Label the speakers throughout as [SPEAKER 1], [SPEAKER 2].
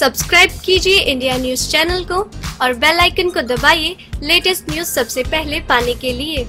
[SPEAKER 1] Subscribe कीजिए India news channel को और बेल आइकन को दबाइए लेटेस्ट न्यूज सबसे पहले पाने के लिए।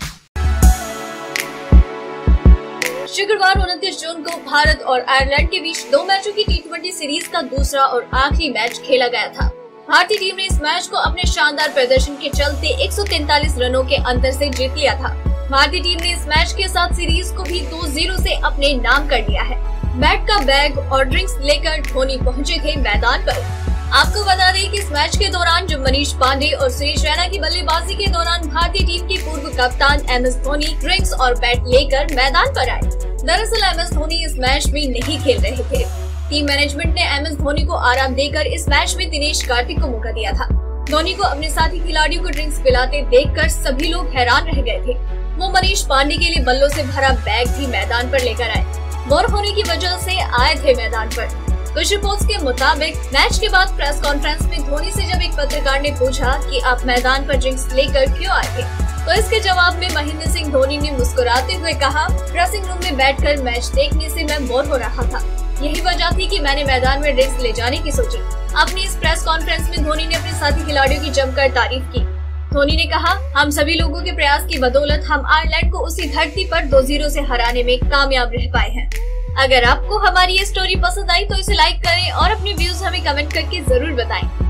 [SPEAKER 2] शुक्रवार 29 जून को भारत और आयरलैंड के बीच 2 मैचों की टी20 सीरीज का दूसरा और आखिरी मैच खेला गया था। भारतीय टीम ने इस मैच को अपने शानदार प्रदर्शन के चलते 143 रनों के अंतर से जीत लिया था। भारतीय टीम ने इस मैच के साथ सीरीज को भी 2-0 से अपने नाम कर लिया है। बैट का बैग और ड्रिंक्स लेकर धोनी पहुंचे थे मैदान पर। आपको बता दें कि इस मैच के दौरान जब मनीष पांडे और सुरेश रैना की बल्लेबाजी के दौरान भारतीय टीम के पूर्व कप्तान MS धोनी ड्रिंक्स और बैट लेकर मैदान पर आए। दरअसल MS धोनी इस मैच में नहीं खेल रहे थे। टीम मैनेजमेंट ने MS धोनी को आराम देकर इस मैच में दिनेश कार्तिक को मौका दिया था। धोनी को अपने साथी खिलाड़ियों को ड्रिंक्स पिलाते देखकर सभी लोग हैरान रह गए थे। वो मनीष पांडे के लिए बल्लों से भरा बैग भी मैदान पर लेकर आए। बोर होने की वजह से आए थे मैदान पर। कुछ रिपोर्ट्स के मुताबिक मैच के बाद प्रेस कॉन्फ्रेंस में धोनी से जब एक पत्रकार ने पूछा कि आप मैदान पर ड्रिंक्स लेकर क्यों आए थे, तो इसके जवाब में महेंद्र सिंह धोनी ने मुस्कुराते हुए कहा, ड्रेसिंग रूम में बैठकर मैच देखने से मैं बोर हो रहा था। यही वजह थी कि मैंने मैदान में ड्रिंक्स ले जाने की सोची। अपनी इस प्रेस कॉन्फ्रेंस में धोनी ने अपने साथी खिलाड़ियों की जमकर तारीफ की। धोनी ने कहा, हम सभी लोगों के प्रयास की बदौलत हम आयरलैंड को उसी धरती पर 2-0 से हराने में कामयाब रह पाए हैं। अगर आपको हमारी ये स्टोरी पसंद आई तो इसे लाइक करें और अपने व्यूज हमें कमेंट करके जरूर बताएं।